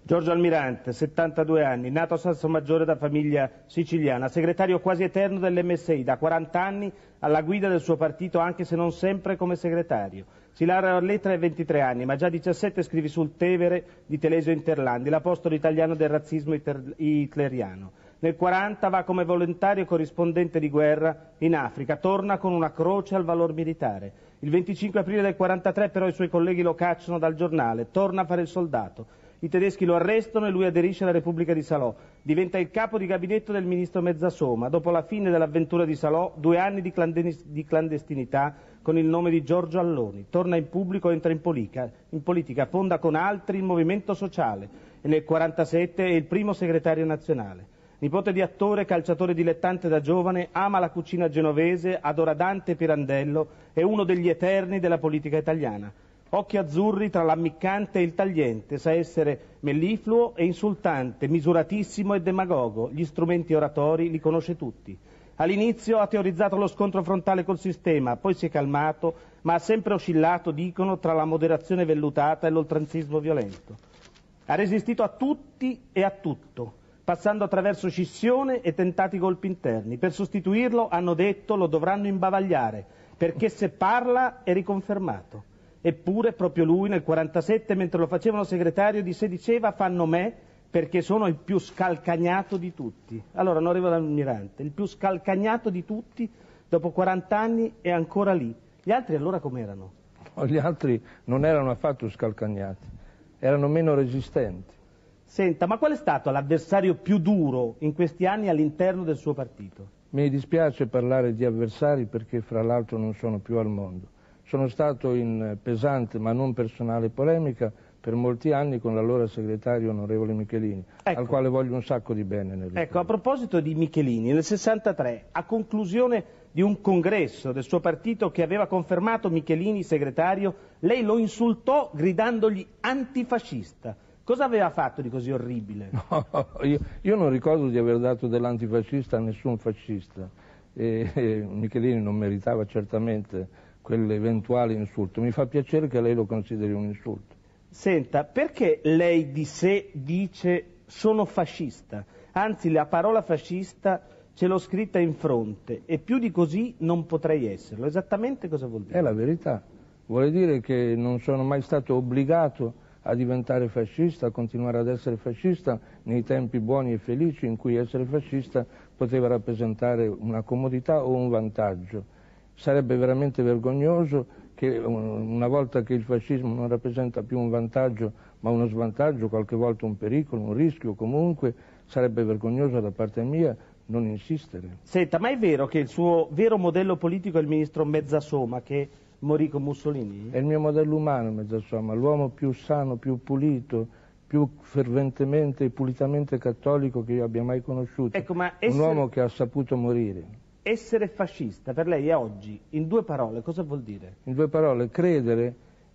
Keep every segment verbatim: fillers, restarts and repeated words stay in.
Giorgio Almirante, settantadue anni, nato a Salsomaggiore da famiglia siciliana, segretario quasi eterno dell'M S I, da quaranta anni alla guida del suo partito, anche se non sempre come segretario. Si laurea a lettere a ventitré anni, ma già a diciassette scrive sul Tevere di Telesio Interlandi, l'apostolo italiano del razzismo hitleriano. Nel quaranta va come volontario corrispondente di guerra in Africa, torna con una croce al valor militare. Il venticinque aprile del quarantatré però i suoi colleghi lo cacciano dal giornale, torna a fare il soldato. I tedeschi lo arrestano e lui aderisce alla Repubblica di Salò. Diventa il capo di gabinetto del ministro Mezzasoma. Dopo la fine dell'avventura di Salò, due anni di, di clandestinità con il nome di Giorgio Alloni. Torna in pubblico, entra in politica, in politica, fonda con altri il Movimento Sociale e nel quarantasette è il primo segretario nazionale. Nipote di attore, calciatore dilettante da giovane, ama la cucina genovese, adora Dante e Pirandello, è uno degli eterni della politica italiana. Occhi azzurri tra l'ammiccante e il tagliente, sa essere mellifluo e insultante, misuratissimo e demagogo, gli strumenti oratori li conosce tutti. All'inizio ha teorizzato lo scontro frontale col sistema, poi si è calmato, ma ha sempre oscillato, dicono, tra la moderazione vellutata e l'oltranzismo violento. Ha resistito a tutti e a tutto, passando attraverso scissione e tentati colpi interni. Per sostituirlo, hanno detto, lo dovranno imbavagliare, perché se parla è riconfermato. Eppure proprio lui nel quarantasette, mentre lo facevano segretario, di sé diceva fanno me perché sono il più scalcagnato di tutti. Allora, onorevole Almirante, il più scalcagnato di tutti dopo quaranta anni è ancora lì. Gli altri allora com'erano? Gli altri non erano affatto scalcagnati, erano meno resistenti. Senta, ma qual è stato l'avversario più duro in questi anni all'interno del suo partito? Mi dispiace parlare di avversari perché fra l'altro non sono più al mondo. Sono stato in pesante ma non personale polemica per molti anni con l'allora segretario onorevole Michelini, ecco, al quale voglio un sacco di bene. Ecco, a proposito di Michelini, nel sessantatré, a conclusione di un congresso del suo partito che aveva confermato Michelini segretario, lei lo insultò gridandogli antifascista. Cosa aveva fatto di così orribile? No, io, io non ricordo di aver dato dell'antifascista a nessun fascista. E, e Michelini non meritava certamente quell'eventuale insulto. Mi fa piacere che lei lo consideri un insulto. Senta, perché lei di sé dice sono fascista? Anzi, la parola fascista ce l'ho scritta in fronte e più di così non potrei esserlo. Esattamente cosa vuol dire? È la verità. Vuole dire che non sono mai stato obbligato a diventare fascista, a continuare ad essere fascista nei tempi buoni e felici in cui essere fascista poteva rappresentare una comodità o un vantaggio. Sarebbe veramente vergognoso che una volta che il fascismo non rappresenta più un vantaggio ma uno svantaggio, qualche volta un pericolo, un rischio comunque, sarebbe vergognoso da parte mia non insistere. Senta, ma è vero che il suo vero modello politico è il ministro Mezzasoma che morì con Mussolini? È il mio modello umano Mezzasoma, l'uomo più sano, più pulito, più ferventemente e pulitamente cattolico che io abbia mai conosciuto. Ecco, ma essere... Un uomo che ha saputo morire. Essere fascista per lei è oggi, in due parole, cosa vuol dire? In due parole, credere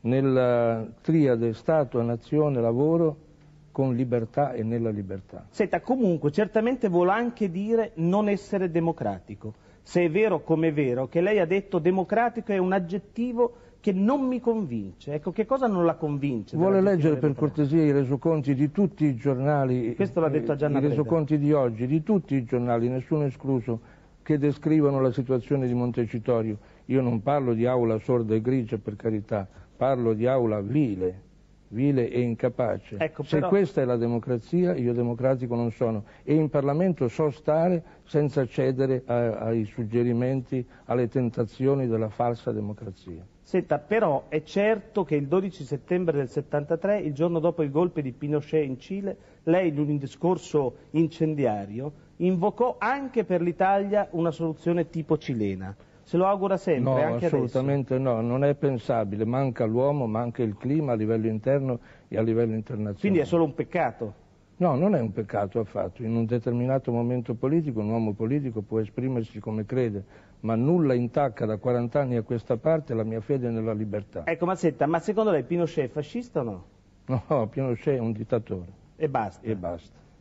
nella triade Stato, Nazione, Lavoro con libertà e nella libertà. Senta, comunque, certamente vuol anche dire non essere democratico. Se è vero come è vero che lei ha detto democratico è un aggettivo che non mi convince. Ecco, che cosa non la convince? Vuole leggere per cortesia i resoconti di tutti i giornali, questo l'ha detto a Gianna i resoconti di oggi, di tutti i giornali, nessuno escluso, che descrivono la situazione di Montecitorio. Io non parlo di aula sorda e grigia, per carità, parlo di aula vile, vile e incapace. Ecco, Se però... questa è la democrazia, io democratico non sono, e in Parlamento so stare senza cedere a, ai suggerimenti, alle tentazioni della falsa democrazia. Senta, però è certo che il dodici settembre del settantatré, il giorno dopo il golpe di Pinochet in Cile, lei in un discorso incendiario invocò anche per l'Italia una soluzione tipo cilena. Se lo augura sempre, no, anche assolutamente adesso? No, non è pensabile, manca l'uomo, manca il clima a livello interno e a livello internazionale. Quindi è solo un peccato? No, non è un peccato affatto. In un determinato momento politico un uomo politico può esprimersi come crede, ma nulla intacca da quaranta anni a questa parte la mia fede nella libertà. Ecco, ma senta, ma secondo lei Pinochet è fascista o no? No, Pinochet è un dittatore. E basta? E basta.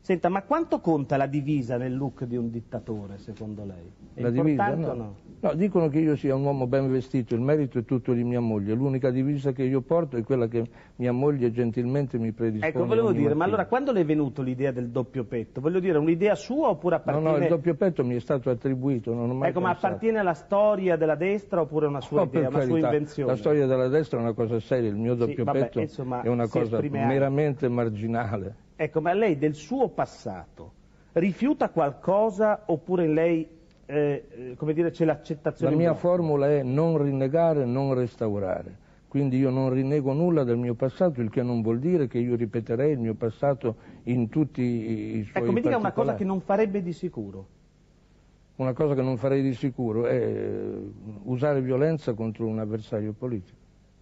Senta, ma quanto conta la divisa nel look di un dittatore, secondo lei? È La divisa? importante No. o no? No, dicono che io sia un uomo ben vestito, il merito è tutto di mia moglie, l'unica divisa che io porto è quella che mia moglie gentilmente mi predispone. Ecco, volevo ogni dire, ma mattina. allora quando le è venuto l'idea del doppio petto? Voglio dire, un'idea sua oppure No, appartiene... no, il doppio petto mi è stato attribuito, non ho mai Ecco, ma pensato. appartiene alla storia della destra oppure è una sua Oh, idea, per una sua carità, invenzione? la storia della destra è una cosa seria, il mio doppio Sì, vabbè, petto insomma, è una si cosa esprime anche. meramente marginale. Ecco, ma lei del suo passato rifiuta qualcosa oppure in lei, eh, eh, come dire, c'è La l'accettazione? mia in blocco? formula è non rinnegare, non restaurare. Quindi io non rinnego nulla del mio passato, il che non vuol dire che io ripeterei il mio passato in tutti i suoi Ecco, mi dica una cosa particolari. che non farebbe di sicuro. Una cosa che non farei di sicuro è usare violenza contro un avversario politico.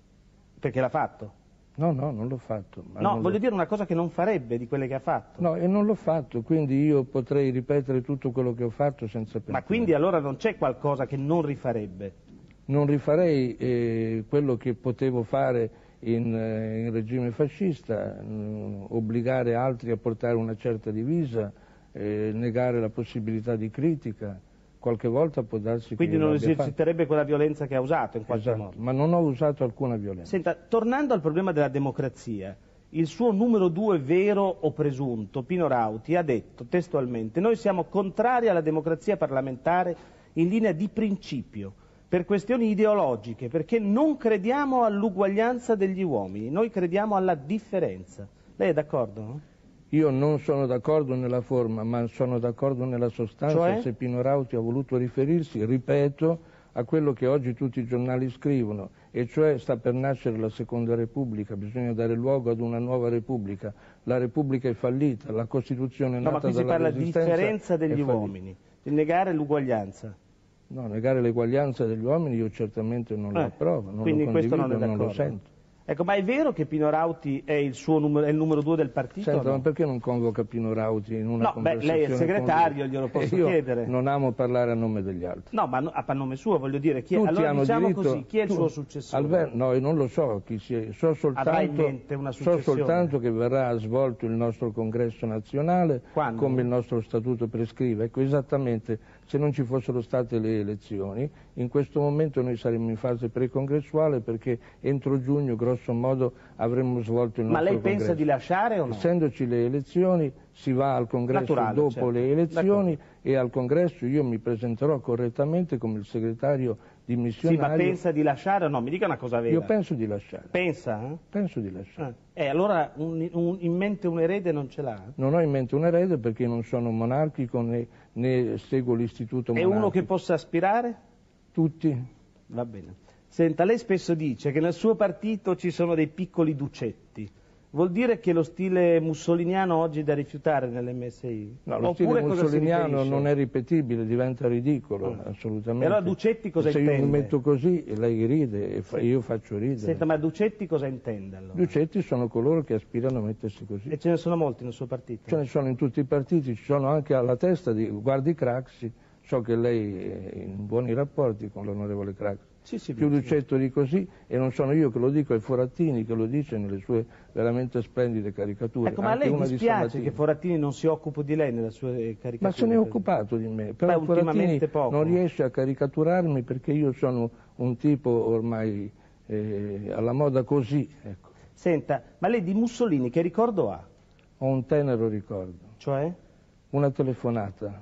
Perché l'ha fatto? No, no, non l'ho fatto. Ma No, non voglio l'ho... dire una cosa che non farebbe di quelle che ha fatto. No, e non l'ho fatto, quindi io potrei ripetere tutto quello che ho fatto senza pensare. Ma quindi allora non c'è qualcosa che non rifarebbe? Non rifarei eh, quello che potevo fare in, eh, in regime fascista, mh, obbligare altri a portare una certa divisa, eh, negare la possibilità di critica. Qualche volta può darsi Quindi che io non l'abbia eserciterebbe quella violenza che ha usato in fatto. qualche Esatto, modo. ma non ho usato alcuna violenza. Senta, tornando al problema della democrazia, il suo numero due vero o presunto, Pino Rauti, ha detto testualmente: noi siamo contrari alla democrazia parlamentare in linea di principio, per questioni ideologiche, perché non crediamo all'uguaglianza degli uomini, noi crediamo alla differenza. Lei è d'accordo, no? Io non sono d'accordo nella forma, ma sono d'accordo nella sostanza. Cioè? Se Pino Rauti ha voluto riferirsi, ripeto, a quello che oggi tutti i giornali scrivono, e cioè sta per nascere la seconda Repubblica, bisogna dare luogo ad una nuova Repubblica. La Repubblica è fallita, la Costituzione No, nata ma qui si dalla parla di Resistenza differenza degli è fallita. uomini, di negare l'uguaglianza. No, negare l'eguaglianza degli uomini io certamente non lo Eh, approvo, non quindi lo questo condivido, non è non lo d'accordo. sento. Ecco, ma è vero che Pino Rauti è il, suo numero, è il numero due del partito? Senta, o no? ma perché non convoca Pino Rauti in una No, beh, conversazione? lei è il segretario, con lui? glielo posso Io chiedere. non amo parlare a nome degli altri. No, ma no- a nome suo, voglio dire, chi è, Tutti allora hanno diciamo diritto, così, chi è il tu- suo successore? Alver- no, io non lo so chi sia, so Avrà in soltanto, mente una so successione? soltanto che verrà svolto il nostro congresso nazionale Quando? come il nostro statuto prescrive. Ecco, esattamente, se non ci fossero state le elezioni, in questo momento noi saremmo in fase precongressuale perché entro giugno, grosso modo, avremmo svolto il Ma nostro lei pensa congresso. di lasciare o no? Essendoci le elezioni, si va al congresso Naturale, dopo certo. le elezioni e al congresso io mi presenterò correttamente come il segretario Sì, ma dimissionario. pensa di lasciare o no? Mi dica una cosa vera. Io penso di lasciare. Pensa? Eh? Penso di lasciare. Eh, allora un- un- in mente un erede non ce l'ha? Non ho in mente un erede perché non sono monarchico né, né seguo l'istituto È monarchico. uno che possa aspirare? Tutti? Va bene. Senta, lei spesso dice che nel suo partito ci sono dei piccoli ducetti. Vuol dire che lo stile mussoliniano oggi è da rifiutare nell'M S I? No, lo Oppure stile cosa si mussoliniano riferisce? non è ripetibile, diventa ridicolo, Ah. assolutamente. E allora Ducetti cosa Se io mi intende? metto così, lei ride e fa- io faccio ridere. Senta, ma Ducetti cosa intende allora? Ducetti sono coloro che aspirano a mettersi così. E ce ne sono molti nel suo partito? Ce ne sono in tutti i partiti, ci sono anche alla testa di guardi Craxi, so che lei è in buoni rapporti con l'onorevole Craxi. Sì, sì, Più sì. Lucetto di così, e non sono io che lo dico, è Forattini che lo dice nelle sue veramente splendide caricature. Ecco, ma a anche lei una di dispiace Sabatini. che Forattini non si occupi di lei nelle sue caricature? Ma se ne è occupato di me, però Beh, Forattini ultimamente poco. non riesce a caricaturarmi perché io sono un tipo ormai eh, alla moda così, ecco. Senta, ma lei di Mussolini che ricordo ha? Ho un tenero ricordo, Cioè? una telefonata.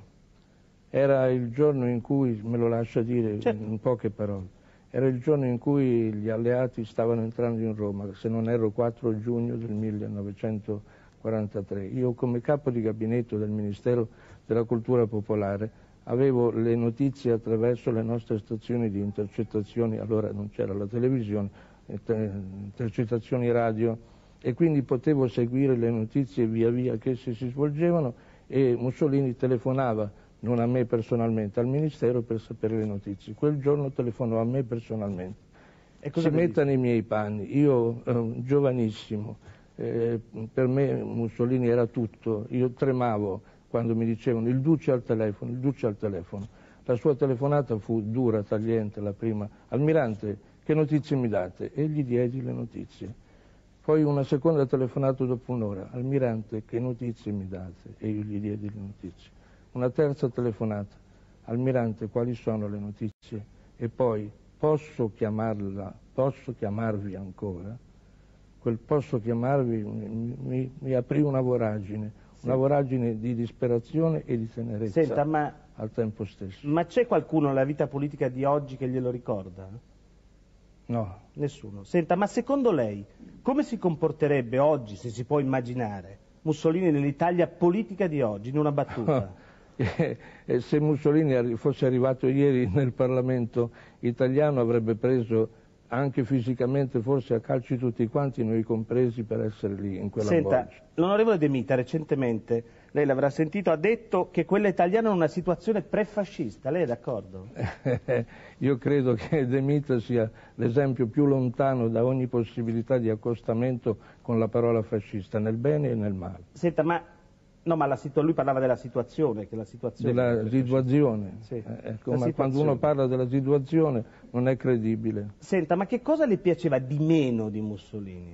Era il giorno in cui, me lo lascia dire Certo. in poche parole, era il giorno in cui gli alleati stavano entrando in Roma, se non erro quattro giugno del millenovecentoquarantatré. Io come capo di gabinetto del Ministero della Cultura Popolare avevo le notizie attraverso le nostre stazioni di intercettazioni, allora non c'era la televisione, intercettazioni radio, e quindi potevo seguire le notizie via via che esse si svolgevano, e Mussolini telefonava non a me personalmente, al Ministero per sapere le notizie. Quel giorno telefonò a me personalmente. E cosa Si le metta nei miei panni, io eh, giovanissimo, eh, per me Mussolini era tutto, io tremavo quando mi dicevano il Duce al telefono, il Duce al telefono. La sua telefonata fu dura, tagliente, la prima. Almirante, che notizie mi date? E gli diedi le notizie. Poi una seconda telefonata dopo un'ora. Almirante, che notizie mi date? E io gli diedi le notizie. Una terza telefonata. Almirante, quali sono le notizie? E poi, posso chiamarla, posso chiamarvi ancora? Quel posso chiamarvi mi, mi, mi aprì una voragine, sì. Una voragine di disperazione e di tenerezza. Senta, ma, al tempo stesso. Ma c'è qualcuno nella vita politica di oggi che glielo ricorda? No. Nessuno. Senta, ma secondo lei come si comporterebbe oggi, se si può immaginare, Mussolini nell'Italia politica di oggi, in una battuta? E se Mussolini fosse arrivato ieri nel Parlamento italiano avrebbe preso anche fisicamente, forse a calci tutti quanti, noi compresi, per essere lì in quella Senta, bolgia. L'onorevole De Mita recentemente, lei l'avrà sentito, ha detto che quella italiana è una situazione prefascista. Lei è d'accordo? Io credo che De Mita sia l'esempio più lontano da ogni possibilità di accostamento con la parola fascista, nel bene e nel male. Senta, ma, no, ma la, lui parlava della situazione, che la situazione della situazione, sì. eh, ecco, ma situazione. Quando uno parla della situazione non è credibile. Senta, ma che cosa le piaceva di meno di Mussolini?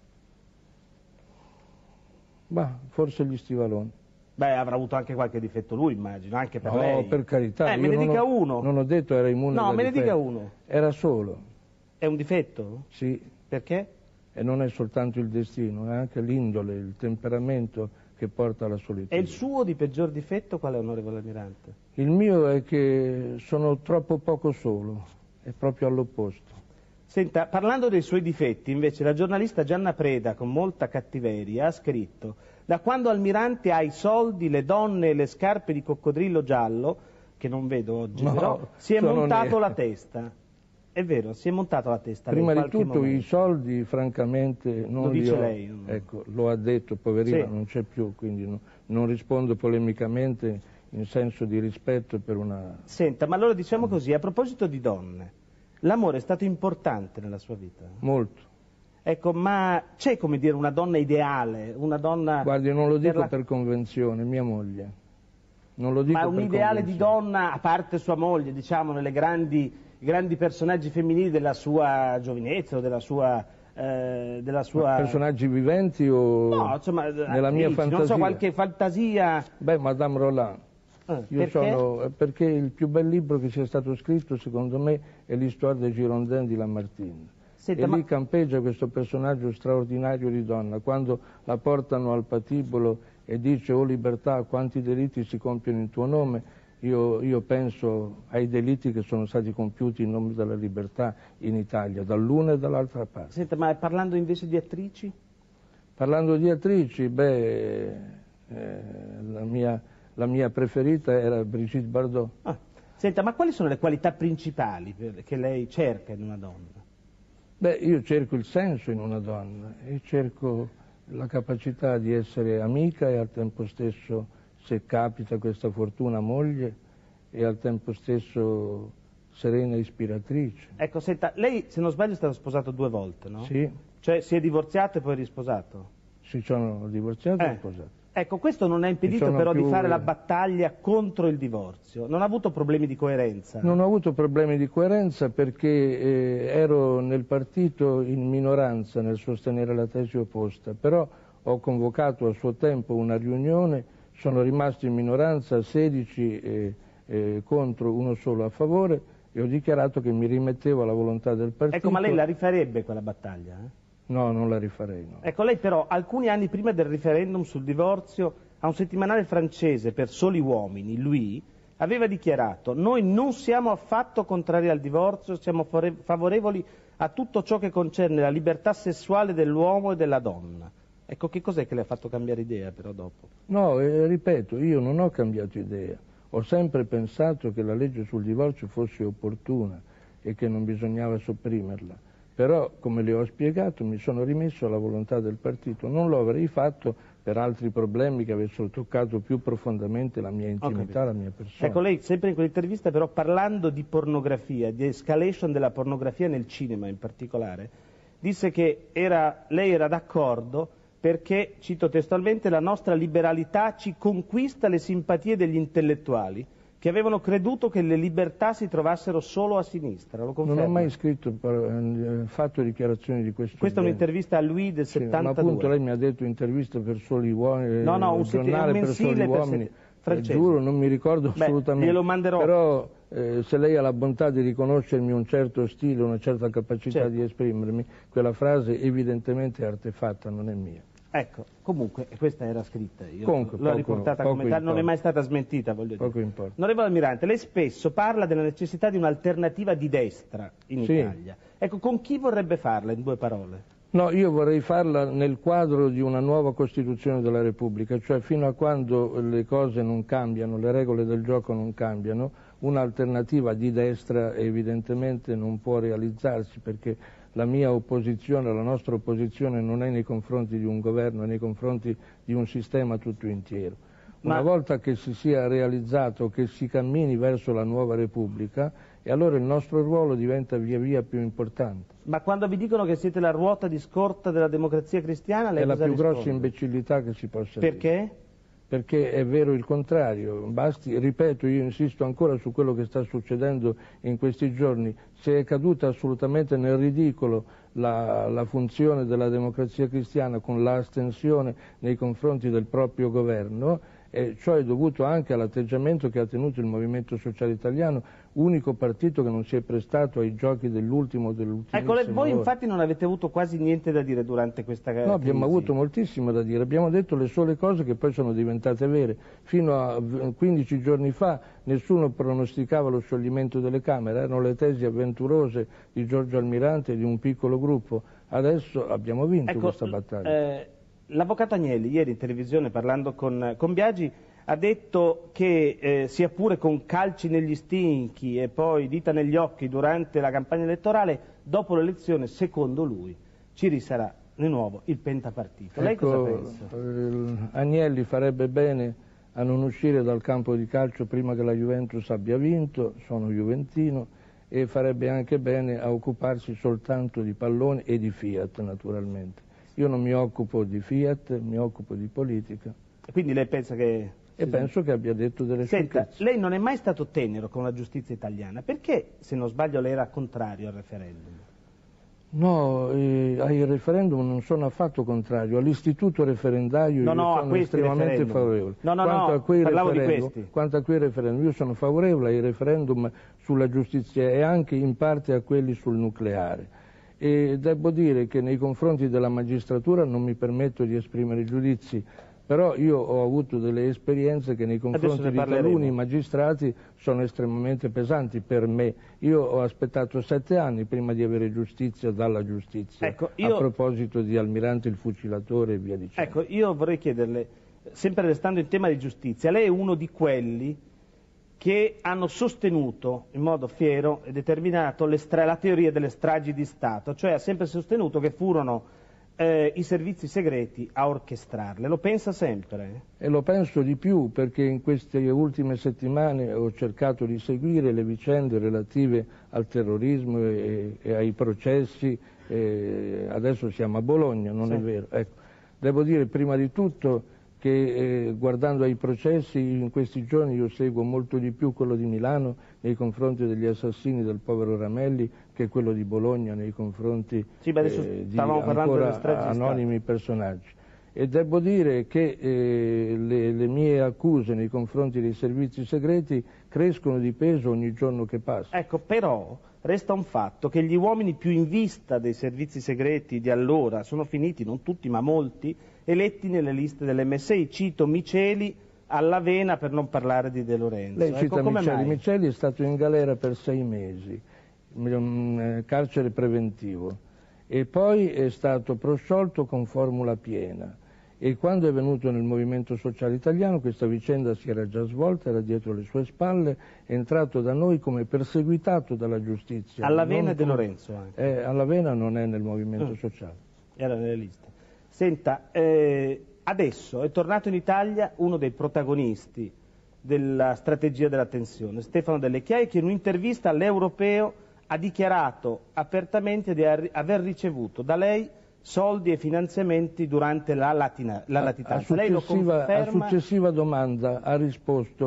Bah, forse gli stivaloni. Beh, avrà avuto anche qualche difetto lui, immagino, anche per no, lei. No, per carità. Eh, me ne dica ho, uno. Non ho detto era immune No, da me ne difetti. dica uno. Era solo. È un difetto? Sì. Perché? E non è soltanto il destino, è anche l'indole, il temperamento che porta alla solitudine. E il suo di peggior difetto qual è, onorevole Almirante? Il mio è che sono troppo poco solo, è proprio all'opposto. Senta, parlando dei suoi difetti, invece, la giornalista Gianna Preda, con molta cattiveria, ha scritto: da quando Almirante ha i soldi, le donne e le scarpe di coccodrillo giallo, che non vedo oggi, no, però, si è montato è... la testa. È vero, si è montato la testa. Prima di tutto momento. I soldi, francamente, non lo dice li ho... lei. Non... Ecco, lo ha detto, poverino, sì. Non c'è più, quindi no, non rispondo polemicamente in senso di rispetto per una... Senta, ma allora diciamo così, a proposito di donne, l'amore è stato importante nella sua vita? Molto. Ecco, ma c'è, come dire, una donna ideale, una donna... Guardi, non lo dico per, per, la... per convenzione, mia moglie. Non lo dico ma per un ideale convenzione. di donna, a parte sua moglie, diciamo, nelle grandi... i grandi personaggi femminili della sua giovinezza o della sua... Eh, della sua... personaggi viventi o no, insomma, nella mia amici, fantasia? Non so, qualche fantasia... Beh, Madame Roland. Eh, Io perché? sono... perché il più bel libro che sia stato scritto, secondo me, è l'Histoire des Girondins di Lamartine. Senta, e ma... lì campeggia questo personaggio straordinario di donna, quando la portano al patibolo e dice: «Oh libertà, quanti delitti si compiono in tuo nome». Io, io penso ai delitti che sono stati compiuti in nome della libertà in Italia, dall'una e dall'altra parte. Senta, ma parlando invece di attrici? Parlando di attrici, beh, eh, la, mia, la mia preferita era Brigitte Bardot. Ah. Senta, ma quali sono le qualità principali che lei cerca in una donna? Beh, io cerco il senso in una donna e cerco la capacità di essere amica e al tempo stesso, se capita questa fortuna, moglie, e al tempo stesso serena ispiratrice. Ecco, senta, lei, se non sbaglio, è stato sposato due volte, no? Sì. Cioè si è divorziato e poi risposato? Si sono divorziato eh. e sposato. Ecco, questo non ha impedito però più... di fare la battaglia contro il divorzio. Non ha avuto problemi di coerenza? Non ho avuto problemi di coerenza perché eh, ero nel partito in minoranza nel sostenere la tesi opposta, però ho convocato a suo tempo una riunione. Sono rimasto in minoranza, sedici eh, eh, contro, uno solo a favore, e ho dichiarato che mi rimettevo alla volontà del partito. Ecco, ma lei la rifarebbe quella battaglia? Eh? No, non la rifarei, no. Ecco, lei però, alcuni anni prima del referendum sul divorzio, a un settimanale francese per soli uomini, lui, aveva dichiarato: «Noi non siamo affatto contrari al divorzio, siamo favorevoli a tutto ciò che concerne la libertà sessuale dell'uomo e della donna». Ecco, che cos'è che le ha fatto cambiare idea però dopo? No, eh, ripeto, io non ho cambiato idea. Ho sempre pensato che la legge sul divorzio fosse opportuna e che non bisognava sopprimerla. Però, come le ho spiegato, mi sono rimesso alla volontà del partito. Non lo avrei fatto per altri problemi che avessero toccato più profondamente la mia intimità, la mia persona. Ecco, lei sempre in quell'intervista però, parlando di pornografia, di escalation della pornografia nel cinema in particolare, disse che era, lei era d'accordo perché, cito testualmente, la nostra liberalità ci conquista le simpatie degli intellettuali che avevano creduto che le libertà si trovassero solo a sinistra, lo conferma? Non ho mai scritto, eh, fatto dichiarazioni di questo Questa è genere. un'intervista a lui del sì, settantadue. Ma appunto lei mi ha detto intervista per soli uomini, no, no, un, giornale un per soli uomini, eh, giuro, non mi ricordo Beh, assolutamente. Glielo manderò. Però eh, se lei ha la bontà di riconoscermi un certo stile, una certa capacità certo. di esprimermi, quella frase evidentemente è artefatta, non è mia. Ecco, comunque questa era scritta, io Comunque, l'ho poco, riportata poco come tale, non è mai stata smentita, voglio poco dire. Importa. Onorevole Almirante, lei spesso parla della necessità di un'alternativa di destra in sì. Italia. Ecco, con chi vorrebbe farla in due parole? No, io vorrei farla nel quadro di una nuova Costituzione della Repubblica, cioè fino a quando le cose non cambiano, le regole del gioco non cambiano, un'alternativa di destra evidentemente non può realizzarsi, perché la mia opposizione, la nostra opposizione non è nei confronti di un governo, è nei confronti di un sistema tutto intero. Una Ma... volta che si sia realizzato, che si cammini verso la nuova Repubblica, e allora il nostro ruolo diventa via via più importante. Ma quando vi dicono che siete la ruota di scorta della democrazia cristiana, lei è la più risponde? grossa imbecillità che si possa Perché? dire. Perché? Perché è vero il contrario. Basti, ripeto, io insisto ancora su quello che sta succedendo in questi giorni. Se è caduta assolutamente nel ridicolo la, la funzione della democrazia cristiana con l'astensione nei confronti del proprio governo, e ciò è dovuto anche all'atteggiamento che ha tenuto il Movimento Sociale Italiano, unico partito che non si è prestato ai giochi dell'ultimo dell'ultimissimo. Ecco, voi infatti non avete avuto quasi niente da dire durante questa crisi. No, abbiamo avuto moltissimo da dire, abbiamo detto le sole cose che poi sono diventate vere. Fino a quindici giorni fa nessuno pronosticava lo scioglimento delle Camere, erano le tesi avventurose di Giorgio Almirante e di un piccolo gruppo. Adesso abbiamo vinto ecco, questa battaglia. Eh... L'avvocato Agnelli ieri in televisione parlando con, con Biagi ha detto che eh, sia pure con calci negli stinchi e poi dita negli occhi durante la campagna elettorale, dopo l'elezione secondo lui ci risarà di nuovo il pentapartito. Lei ecco, cosa pensa? Eh, Agnelli farebbe bene a non uscire dal campo di calcio prima che la Juventus abbia vinto, sono juventino, e farebbe anche bene a occuparsi soltanto di palloni e di Fiat naturalmente. Io non mi occupo di Fiat, mi occupo di politica. Quindi lei pensa che... E penso che abbia detto delle Senta, sciocchezze. lei non è mai stato tenero con la giustizia italiana. Perché, se non sbaglio, lei era contrario al referendum? No, eh, ai referendum non sono affatto contrario. All'istituto referendario no, io no, sono estremamente referendum. favorevole. No, no, quanto no, a quei parlavo referendum, di questi. Quanto a quei referendum, io sono favorevole ai referendum sulla giustizia e anche in parte a quelli sul nucleare. E devo dire che nei confronti della magistratura non mi permetto di esprimere giudizi, però io ho avuto delle esperienze che nei confronti di taluni magistrati sono estremamente pesanti per me. Io ho aspettato sette anni prima di avere giustizia dalla giustizia, ecco, io... a proposito di Almirante il fucilatore e via dicendo. Ecco, io vorrei chiederle, sempre restando in tema di giustizia, lei è uno di quelli che hanno sostenuto in modo fiero e determinato la teoria delle stragi di Stato, cioè ha sempre sostenuto che furono eh, i servizi segreti a orchestrarle. Lo pensa sempre? E lo penso di più, perché in queste ultime settimane ho cercato di seguire le vicende relative al terrorismo e, e ai processi. E adesso siamo a Bologna, non sì. è vero? Ecco, devo dire prima di tutto che eh, guardando ai processi in questi giorni io seguo molto di più quello di Milano nei confronti degli assassini del povero Ramelli che quello di Bologna nei confronti sì, eh, di ancora anonimi personaggi. E devo dire che eh, le, le mie accuse nei confronti dei servizi segreti crescono di peso ogni giorno che passa. Ecco, però resta un fatto che gli uomini più in vista dei servizi segreti di allora sono finiti, non tutti ma molti, eletti nelle liste dell'emme sei. Cito Miceli, Allavena, per non parlare di De Lorenzo. Lei cita ecco, Miceli. Miceli è stato in galera per sei mesi, un carcere preventivo, e poi è stato prosciolto con formula piena. E quando è venuto nel Movimento Sociale Italiano questa vicenda si era già svolta, era dietro le sue spalle, è entrato da noi come perseguitato dalla giustizia. Allavena e De Lorenzo anche. Eh, Allavena non è nel Movimento mm. Sociale. Era nelle liste. Senta, eh, adesso è tornato in Italia uno dei protagonisti della strategia della tensione, Stefano Delle Chiaie, che in un'intervista all'Europeo ha dichiarato apertamente di aver ricevuto da lei soldi e finanziamenti durante la, latina, la latitanza. A Lei lo conferma? A successiva domanda ha risposto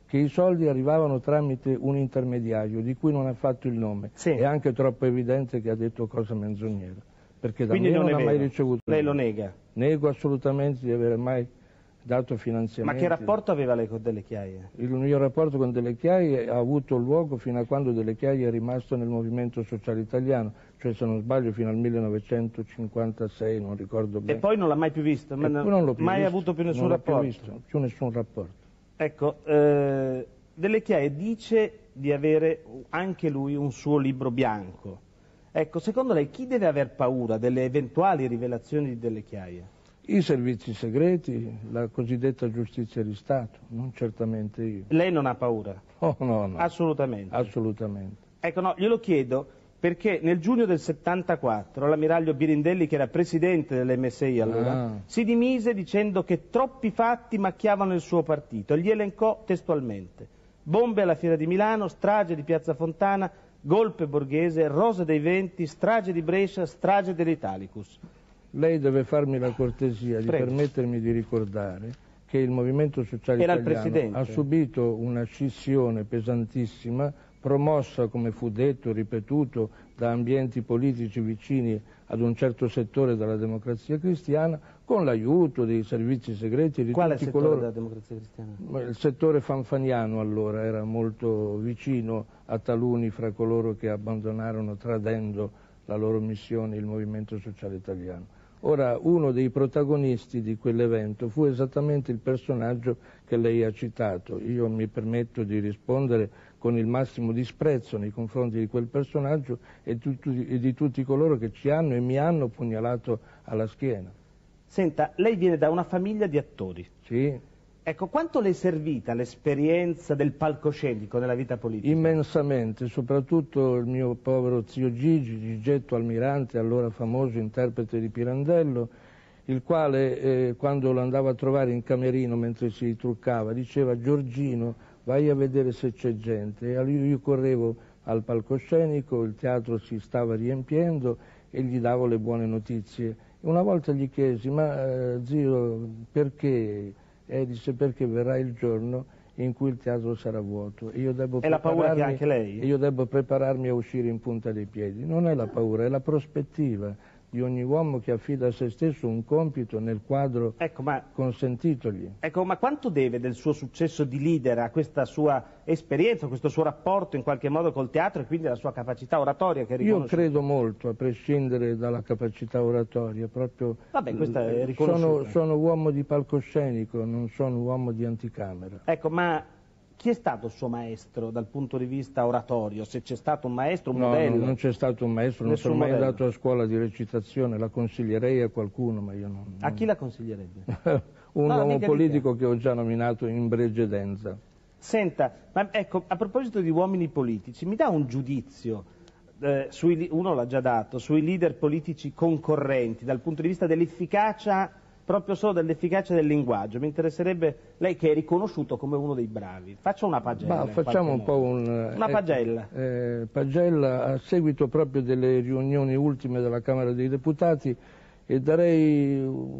che i soldi arrivavano tramite un intermediario di cui non ha fatto il nome. Sì. È anche troppo evidente che ha detto cosa menzognera, perché da Quindi me non, non è ha vero. mai ricevuto. Lei lo nega? Nego assolutamente di aver mai dato finanziamenti. Ma che rapporto aveva lei con Delle Chiaie? Il mio rapporto con Delle Chiaie ha avuto luogo fino a quando Delle Chiaie è rimasto nel Movimento Sociale Italiano, cioè se non sbaglio fino al millenovecentocinquantasei, non ricordo bene. E poi non l'ha mai più visto? Ma poi non l'ho più mai visto, avuto più nessun non rapporto? Più, visto, più nessun rapporto. Ecco, eh, Delle Chiaie dice di avere anche lui un suo libro bianco. Ecco, secondo lei chi deve aver paura delle eventuali rivelazioni di Delle Chiaie? I servizi segreti, la cosiddetta giustizia di Stato, non certamente io. Lei non ha paura? Oh, no, no. Assolutamente. Assolutamente. Ecco, no, glielo chiedo perché nel giugno del settantaquattro l'ammiraglio Birindelli, che era presidente dell'M S I allora, Ah. si dimise dicendo che troppi fatti macchiavano il suo partito e li elencò testualmente: bombe alla Fiera di Milano, strage di Piazza Fontana, golpe borghese, Rosa dei Venti, strage di Brescia, strage dell'Italicus. Lei deve farmi la cortesia di Prego. permettermi di ricordare che il Movimento Sociale Era il Italiano presidente. ha subito una scissione pesantissima, promossa, come fu detto, ripetuto, da ambienti politici vicini ad un certo settore della democrazia cristiana, con l'aiuto dei servizi segreti di Quale tutti settore coloro... della democrazia cristiana? Il settore fanfaniano allora era molto vicino a taluni fra coloro che abbandonarono, tradendo la loro missione, il Movimento Sociale Italiano. Ora, uno dei protagonisti di quell'evento fu esattamente il personaggio che lei ha citato. Io mi permetto di rispondere con il massimo disprezzo nei confronti di quel personaggio e, tutti, e di tutti coloro che ci hanno e mi hanno pugnalato alla schiena. Senta, lei viene da una famiglia di attori. Sì. Ecco, quanto le è servita l'esperienza del palcoscenico nella vita politica? Immensamente, soprattutto il mio povero zio Gigi, Gigetto Almirante, allora famoso interprete di Pirandello, il quale eh, quando lo andava a trovare in camerino mentre si truccava diceva: Giorgino, vai a vedere se c'è gente. E io, io correvo al palcoscenico, il teatro si stava riempiendo e gli davo le buone notizie. Una volta gli chiesi: ma eh, zio, perché? E disse: perché verrà il giorno in cui il teatro sarà vuoto. Io devo È la paura che ha anche lei? Io devo prepararmi a uscire in punta dei piedi. Non è la paura, è la prospettiva di ogni uomo che affida a se stesso un compito nel quadro ecco, ma, consentitogli. Ecco, ma quanto deve del suo successo di leader a questa sua esperienza, a questo suo rapporto in qualche modo col teatro e quindi alla sua capacità oratoria che è riconosciuta? Io credo molto, a prescindere dalla capacità oratoria, proprio... Vabbè, questa è riconosciuta. Sono, sono uomo di palcoscenico, non sono uomo di anticamera. Ecco, ma chi è stato il suo maestro dal punto di vista oratorio? Se c'è stato un maestro, un no, modello? No, non c'è stato un maestro, non Nessun sono mai modello. andato a scuola di recitazione, la consiglierei a qualcuno, ma io non... non... A chi la consiglierebbe? un no, uomo mica, politico mica. che ho già nominato in precedenza. Senta, ma ecco, a proposito di uomini politici, mi dà un giudizio, eh, sui, uno l'ha già dato, sui leader politici concorrenti, dal punto di vista dell'efficacia, proprio solo dell'efficacia del linguaggio. Mi interesserebbe, lei che è riconosciuto come uno dei bravi, faccia una pagella. Ma facciamo un po' un... Una eh, pagella. Eh, pagella a seguito proprio delle riunioni ultime della Camera dei Deputati, e darei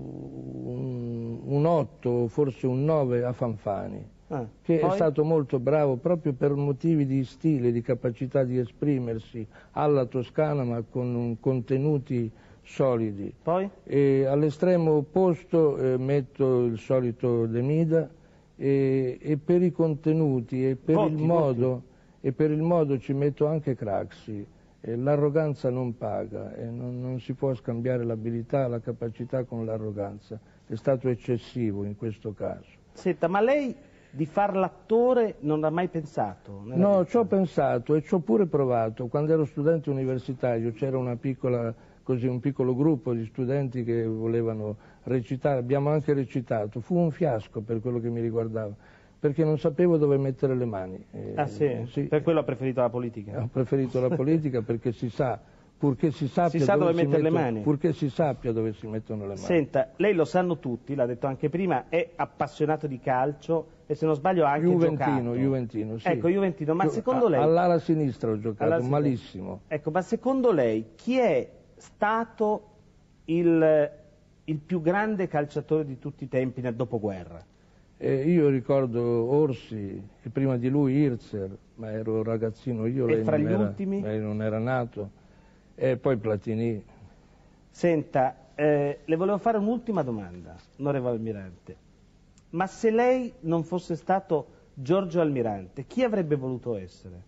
un, un otto, forse un nove a Fanfani, ah, che poi? è stato molto bravo proprio per motivi di stile, di capacità di esprimersi alla toscana ma con contenuti solidi. Poi? E all'estremo opposto eh, metto il solito De Mida e, e per i contenuti e per, voti, il modo, e per il modo ci metto anche Craxi. L'arroganza non paga e non, non si può scambiare l'abilità, la capacità con l'arroganza. È stato eccessivo in questo caso. Senta, ma lei di far l'attore non ha mai pensato? No, ci ho pensato e ci ho pure provato. Quando ero studente universitario c'era una piccola, così, un piccolo gruppo di studenti che volevano recitare, abbiamo anche recitato. Fu un fiasco per quello che mi riguardava, perché non sapevo dove mettere le mani. Eh, ah sì? sì? Per quello ha preferito la politica? Ho preferito la politica perché si sa, purché si sappia, si sa dove, dove mettere si mettono, le mani. Purché si sappia dove si mettono le mani. Senta, lei lo sanno tutti, l'ha detto anche prima, è appassionato di calcio e se non sbaglio ha anche Juventino, giocato. Juventino, sì. Ecco, Juventino, ma Io, secondo lei... All'ala sinistra ho giocato, Alla malissimo. Ecco, ma secondo lei chi è stato il, il più grande calciatore di tutti i tempi nel dopoguerra? E io ricordo Orsi, e prima di lui Irzer, ma ero ragazzino io, e lei, fra non gli era, ultimi? lei non era nato, e poi Platini. Senta, eh, le volevo fare un'ultima domanda, onorevole Almirante. Ma se lei non fosse stato Giorgio Almirante, chi avrebbe voluto essere?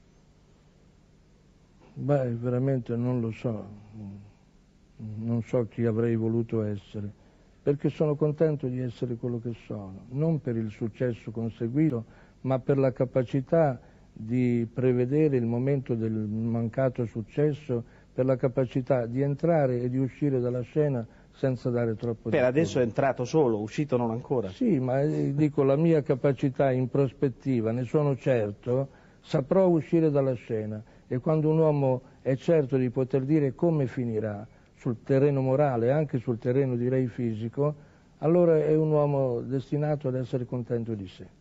Beh, veramente non lo so, non so chi avrei voluto essere, perché sono contento di essere quello che sono, non per il successo conseguito, ma per la capacità di prevedere il momento del mancato successo, per la capacità di entrare e di uscire dalla scena senza dare troppo di Per adesso cuore. è entrato solo, uscito non ancora. Sì, ma eh, dico, la mia capacità in prospettiva, ne sono certo, saprò uscire dalla scena, e quando un uomo è certo di poter dire come finirà sul terreno morale, anche sul terreno direi fisico, allora è un uomo destinato ad essere contento di sé.